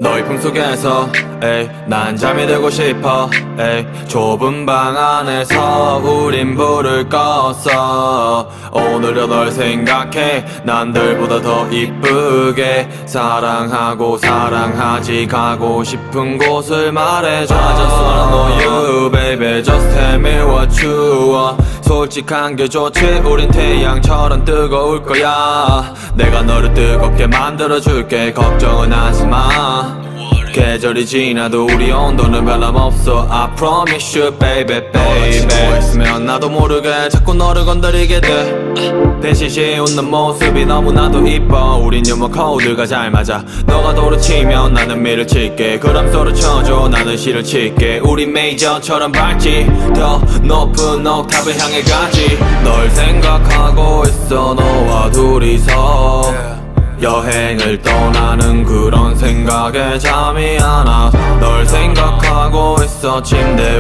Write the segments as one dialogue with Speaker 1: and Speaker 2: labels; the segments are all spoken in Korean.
Speaker 1: 너의 품속에서 난 잠이 들고 싶어 좁은 방 안에서 우린 불을 껐어. 오늘도 널 생각해. 남들보다 더 이쁘게 사랑하고 사랑하지. 가고 싶은 곳을 말해줘. I just wanna know you baby. Just tell me what you want. 솔직한 게 좋지. 우린 태양처럼 뜨거울 거야. 내가 너를 뜨겁게 만들어줄게. 걱정은 하지마. 계절이 지나도 우리 온도는 변함없어. I promise you baby baby. 너가 있으면 나도 모르게 자꾸 너를 건드리게 돼. 대시시 웃는 모습이 너무나도 이뻐. 우린 유머 코드가 잘 맞아. 너가 도를 치면 나는 미를 칠게. 그럼 서로 쳐줘. 나는 시를 칠게. 우리 메이저처럼 밝지. 더 높은 옥탑을 향해 가지. 널 생각하고 있어. 너와 둘이서 여행을 떠나는 그런 생각에 잠이 안 와. 널 생각하고 있어. 침대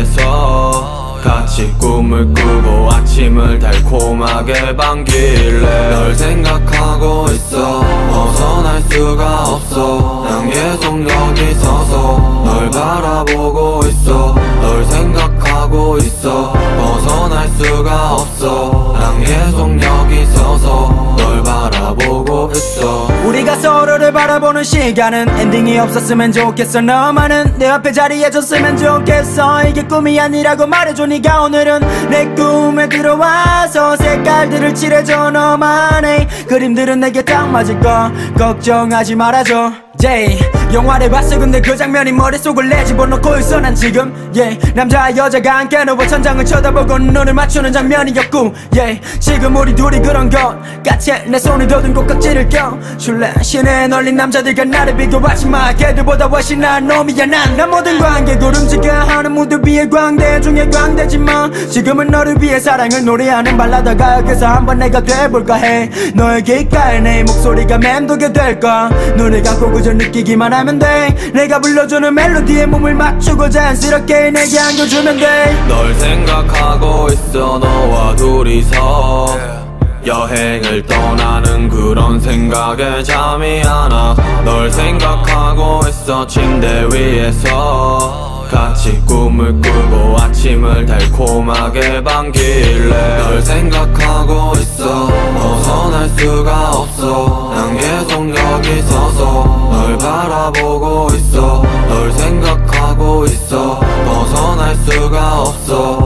Speaker 1: 위에서 같이 꿈을 꾸고 아침을 달콤하게 반길래. 널 생각하고 있어. 벗어날 수가 없어. 난 계속 여기 서서 널 바라보고 있어. 널 생각하고 있어. 벗어날 수가 없어. 난 계속 여기 서서 널 바라보고 있어.
Speaker 2: 우리가 서로를 바라보는 시간은 엔딩이 없었으면 좋겠어. 너만은 내 앞에 자리해줬으면 좋겠어. 이게 꿈이 아니라고 말해줘. 네가 오늘은 내 꿈에 들어와서 색깔들을 칠해줘. 너만의 그림들은 내게 딱 맞을 거 걱정하지 말아줘. 영화를 봤어. 근데 그 장면이 머릿속을 내집어넣고 있어 난 지금. 남자와 여자가 함께 누워 천장을 쳐다보고 눈을 맞추는 장면이었고 지금 우리 둘이 그런 것 같아. 내 손을 더듬고 깍지를 껴 줄래. 신에 널린 남자들과 나를 비교하지 마. 걔들보다 훨씬 나은 놈이야 난. 난 모든 관객을 움직여 하는 무대 위에 광대 중에 광대지만 지금은 너를 위해 사랑을 노래하는 발라드가. 그래서 한번 내가 돼볼까 해. 너의 귓가에 내 목소리가 맴돌게 될까. 눈을 감고 그저 느끼기만 하면 돼. 내가 불러주는 멜로디에 몸을 맞추고 자연스럽게 내게 안겨주면 돼.
Speaker 1: 널 생각하고 있어. 너와 둘이서 여행을 떠나는 그런 생각에 잠이 안 와. 널 생각하고 있어. 침대 위에서 같이 꿈을 꾸고 아침을 달콤하게 반길래. 널 생각하고 있어. 벗어날 수가 없어. 난 계속 여기 서서 널 바라보고 있어. 널 생각하고 있어. 벗어날 수가 없어.